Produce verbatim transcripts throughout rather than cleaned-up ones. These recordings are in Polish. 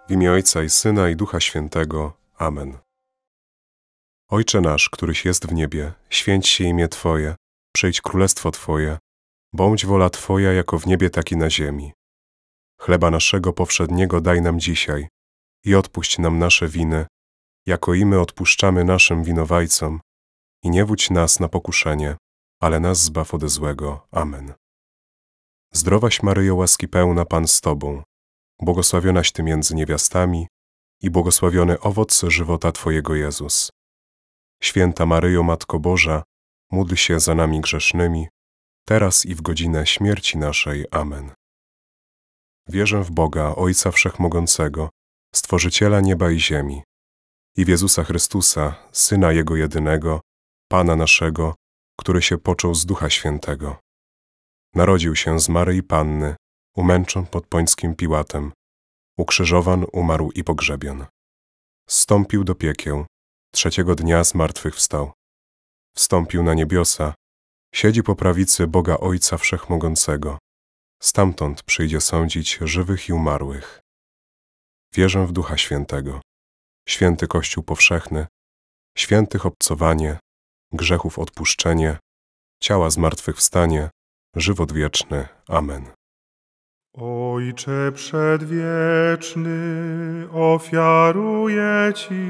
W imię Ojca i Syna i Ducha Świętego. Amen. Ojcze nasz, któryś jest w niebie, święć się imię Twoje, przyjdź królestwo Twoje, bądź wola Twoja jako w niebie, tak i na ziemi. Chleba naszego powszedniego daj nam dzisiaj i odpuść nam nasze winy, jako i my odpuszczamy naszym winowajcom. I nie wódź nas na pokuszenie, ale nas zbaw ode złego. Amen. Zdrowaś Maryjo, łaski pełna, Pan z Tobą, błogosławionaś Ty między niewiastami i błogosławiony owoc żywota Twojego, Jezus. Święta Maryjo, Matko Boża, módl się za nami grzesznymi, teraz i w godzinę śmierci naszej. Amen. Wierzę w Boga, Ojca Wszechmogącego, Stworzyciela nieba i ziemi, i w Jezusa Chrystusa, Syna Jego jedynego, Pana naszego, który się począł z Ducha Świętego. Narodził się z Maryi Panny, umęczon pod Pońskim Piłatem, ukrzyżowan, umarł i pogrzebion. Zstąpił do piekieł, trzeciego dnia zmartwychwstał. Wstąpił na niebiosa, siedzi po prawicy Boga Ojca Wszechmogącego. Stamtąd przyjdzie sądzić żywych i umarłych. Wierzę w Ducha Świętego, święty Kościół powszechny, świętych obcowanie, grzechów odpuszczenie, ciała zmartwychwstanie, żywot wieczny. Amen. Ojcze przedwieczny, ofiaruję Ci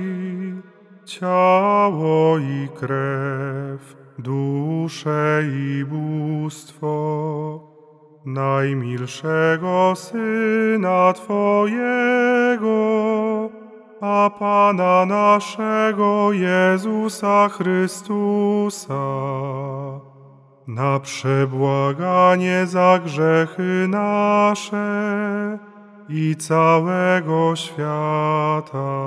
ciało i krew, duszę i bóstwo najmilszego Syna Twojego, a Pana naszego Jezusa Chrystusa, na przebłaganie za grzechy nasze i całego świata.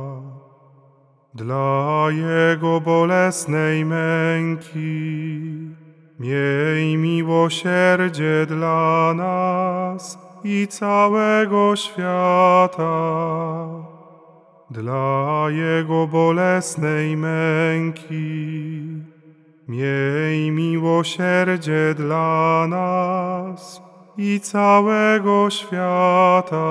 Dla Jego bolesnej męki miej miłosierdzie dla nas i całego świata. Dla Jego bolesnej męki miej miłosierdzie dla nas i całego świata.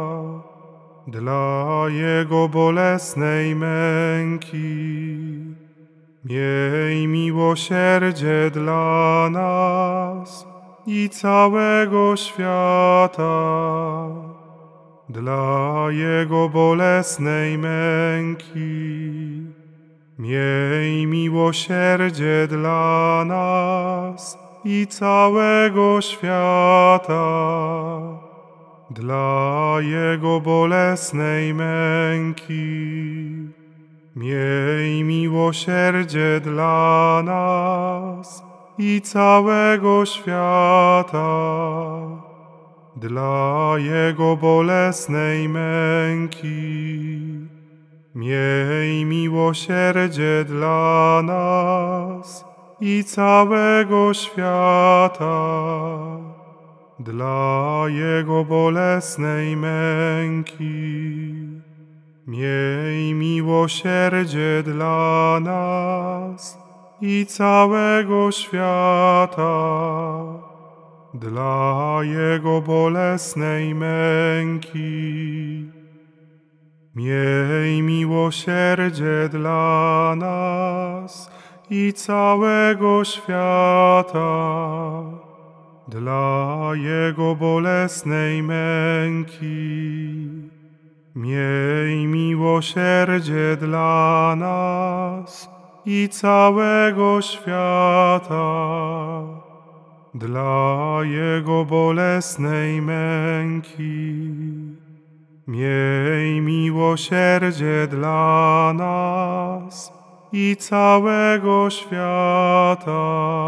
Dla Jego bolesnej męki miej miłosierdzie dla nas i całego świata. Dla Jego bolesnej męki miej miłosierdzie dla nas i całego świata. Dla Jego bolesnej męki miej miłosierdzie dla nas i całego świata. Dla Jego bolesnej męki miej miłosierdzie dla nas i całego świata. Dla Jego bolesnej męki miej miłosierdzie dla nas i całego świata. Dla Jego bolesnej męki miej miłosierdzie dla nas i całego świata. Dla Jego bolesnej męki miej miłosierdzie dla nas i całego świata. Dla Jego bolesnej męki miej miłosierdzie dla nas i całego świata.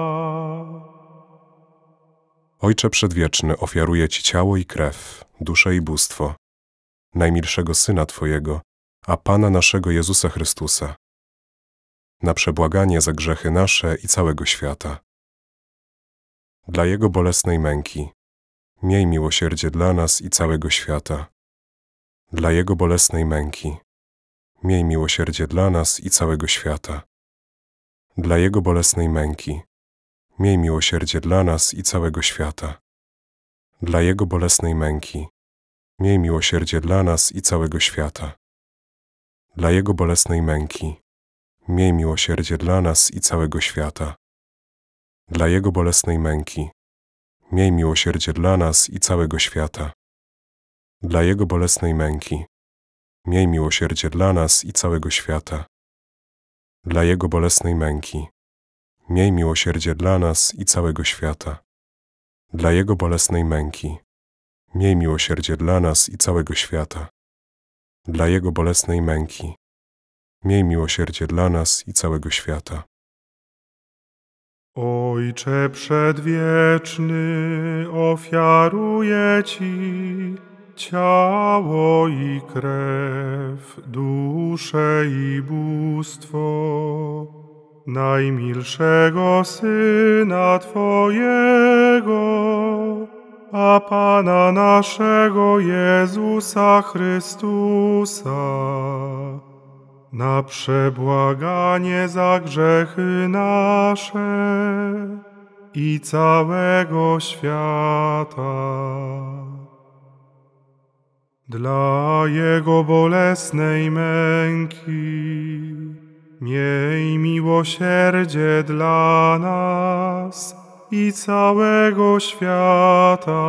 Ojcze Przedwieczny, ofiaruję Ci ciało i krew, duszę i bóstwo najmilszego Syna Twojego, a Pana naszego Jezusa Chrystusa, na przebłaganie za grzechy nasze i całego świata. Dla Jego bolesnej męki miej miłosierdzie dla nas i całego świata. Dla Jego bolesnej męki miej miłosierdzie dla nas i całego świata. Dla Jego bolesnej męki miej miłosierdzie dla nas i całego świata. Dla Jego bolesnej męki Miej miłosierdzie dla nas i całego świata. Dla Jego bolesnej męki, miej miłosierdzie dla nas i całego świata. Dla Jego bolesnej męki, miej miłosierdzie dla nas i całego świata. Dla Jego bolesnej męki, miej miłosierdzie dla nas i całego świata. Dla Jego bolesnej męki, miej miłosierdzie dla nas i całego świata. Dla Jego bolesnej męki, miej miłosierdzie dla nas i całego świata. Dla Jego bolesnej męki, miej miłosierdzie dla nas i całego świata. Ojcze przedwieczny, ofiaruję Ci ciało i krew, duszę i bóstwo najmilszego Syna Twojego, a Pana naszego Jezusa Chrystusa, na przebłaganie za grzechy nasze i całego świata. Dla Jego bolesnej męki miej miłosierdzie dla nas i całego świata.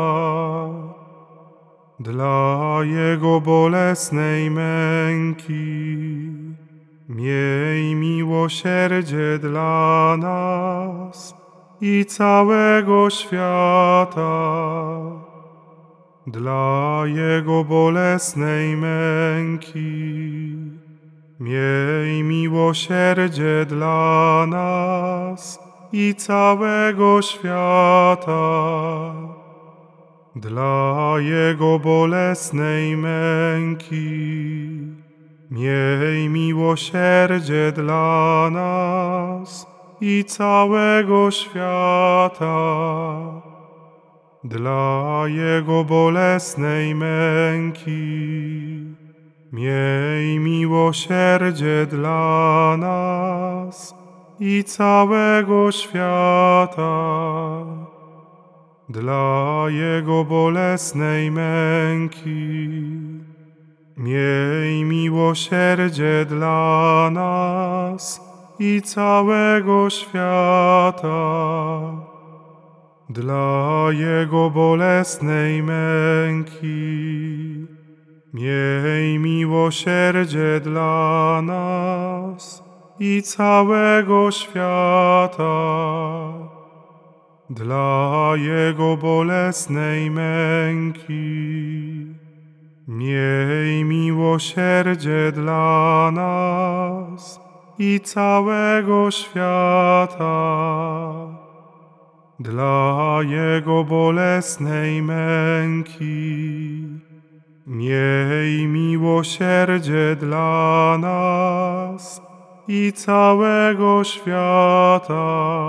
Dla Jego bolesnej męki miej miłosierdzie dla nas i całego świata. Dla Jego bolesnej męki miej miłosierdzie dla nas i całego świata. Dla Jego bolesnej męki miej miłosierdzie dla nas i całego świata. Dla Jego bolesnej męki miej miłosierdzie dla nas i całego świata. Dla Jego bolesnej męki miej miłosierdzie dla nas i całego świata. Dla Jego bolesnej męki miej miłosierdzie dla nas i całego świata. Dla Jego bolesnej męki miej miłosierdzie dla nas i całego świata. Dla Jego bolesnej męki miej miłosierdzie dla nas i całego świata.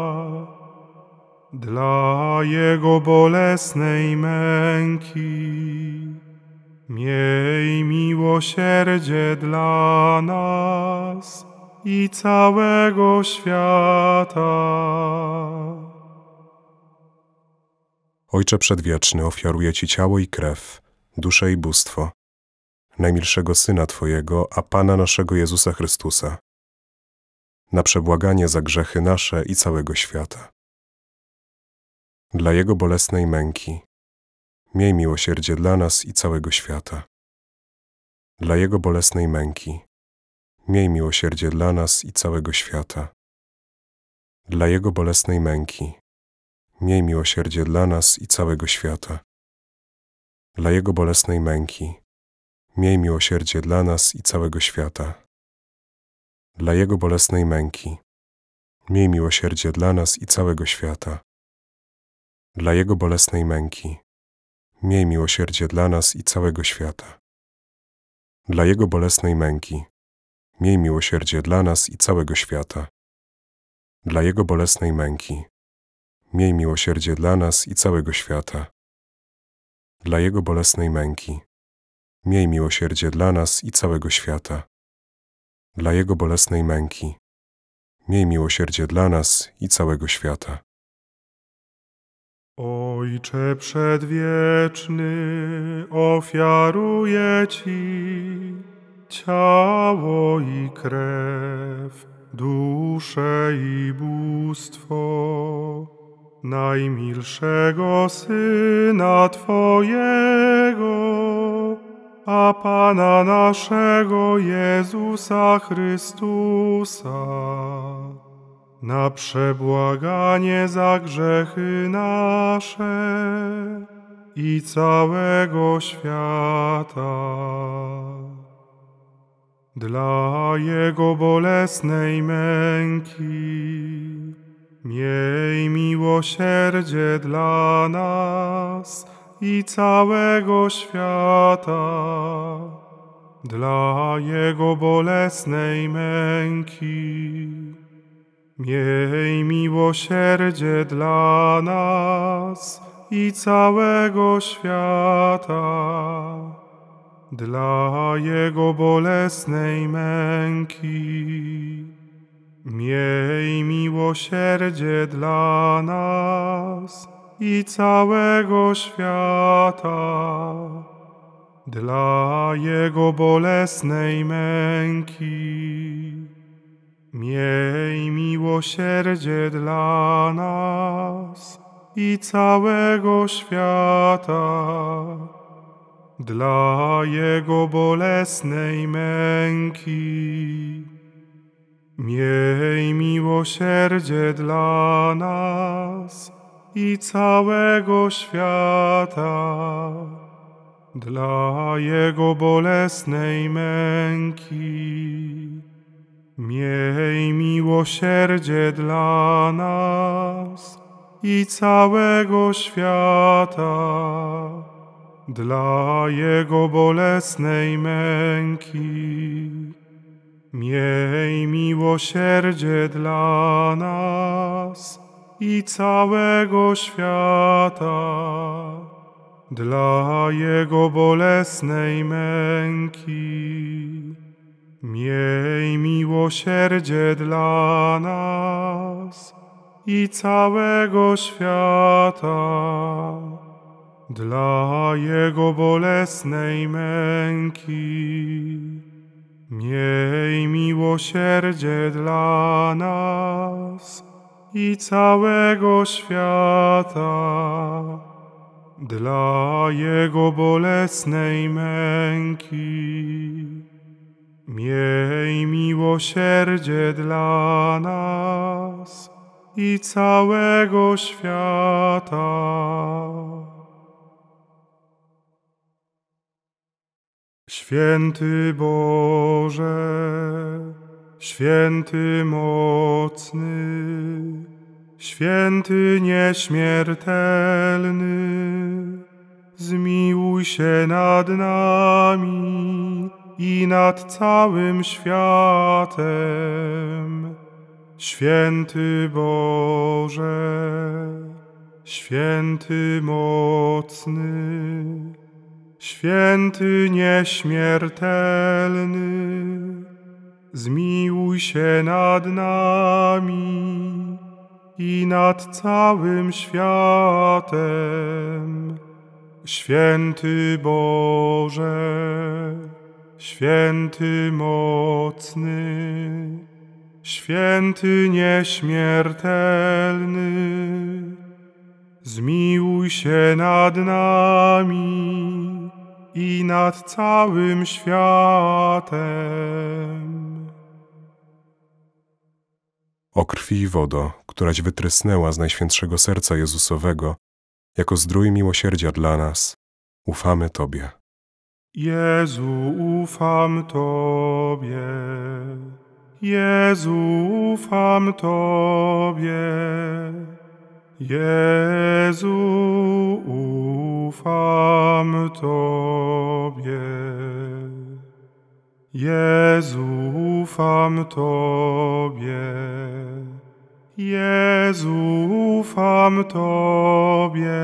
Dla Jego bolesnej męki miej miłosierdzie dla nas i całego świata. Ojcze Przedwieczny, ofiaruję Ci ciało i krew, duszę i bóstwo najmilszego Syna Twojego, a Pana naszego Jezusa Chrystusa, na przebłaganie za grzechy nasze i całego świata. Dla Jego bolesnej męki miej miłosierdzie dla nas i całego świata. Dla Jego bolesnej męki miej miłosierdzie dla nas i całego świata. Dla Jego bolesnej męki miej miłosierdzie dla nas i całego świata. Dla Jego bolesnej męki miej miłosierdzie dla nas i całego świata. Dla Jego bolesnej męki miej miłosierdzie dla nas i całego świata. Dla Jego bolesnej męki miej miłosierdzie dla nas i całego świata. Dla Jego bolesnej męki miej miłosierdzie dla nas i całego świata. Dla Jego bolesnej męki miej miłosierdzie dla nas i całego świata. Dla Jego bolesnej męki miej miłosierdzie dla nas i całego świata. Dla Jego bolesnej męki miej miłosierdzie dla nas i całego świata. Ojcze przedwieczny, ofiaruję Ci ciało i krew, duszę i bóstwo najmilszego Syna Twojego, a Pana naszego Jezusa Chrystusa, na przebłaganie za grzechy nasze i całego świata. Dla Jego bolesnej męki miej miłosierdzie dla nas i całego świata. Dla Jego bolesnej męki miej miłosierdzie dla nas i całego świata. Dla Jego bolesnej męki miej miłosierdzie dla nas i całego świata. Dla Jego bolesnej męki miej miłosierdzie dla nas i całego świata. Dla Jego bolesnej męki miej miłosierdzie dla nas i całego świata. Dla Jego bolesnej męki miej miłosierdzie dla nas i całego świata. Dla Jego bolesnej męki miej miłosierdzie dla nas i całego świata. Dla Jego bolesnej męki miej miłosierdzie dla nas i całego świata. Dla Jego bolesnej męki miej miłosierdzie dla nas i całego świata. Dla Jego bolesnej męki miej miłosierdzie dla nas i całego świata. Święty Boże, święty mocny, święty nieśmiertelny, zmiłuj się nad nami i nad całym światem. Święty Boże, święty mocny, święty nieśmiertelny, zmiłuj się nad nami i nad całym światem. Święty Boże, święty mocny, święty nieśmiertelny, zmiłuj się nad nami i nad całym światem. O krwi i wodo, któraś wytrysnęła z Najświętszego Serca Jezusowego, jako zdrój miłosierdzia dla nas, ufamy Tobie. Jezu, ufam Tobie. Jezu, ufam Tobie. Jezu, ufam Tobie. Jezu, ufam Tobie. Jezu, ufam Tobie.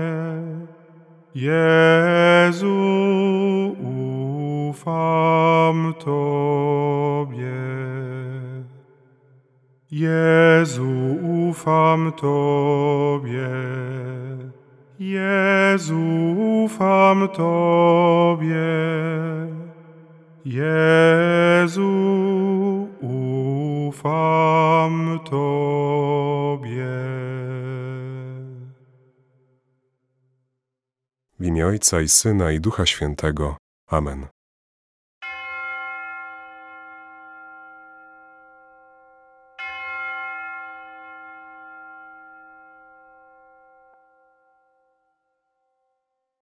Jezu, ufam Tobie. Jezu, ufam Tobie. Jezu, ufam Tobie. Jezu, ufam Tobie. W imię Ojca i Syna i Ducha Świętego. Amen.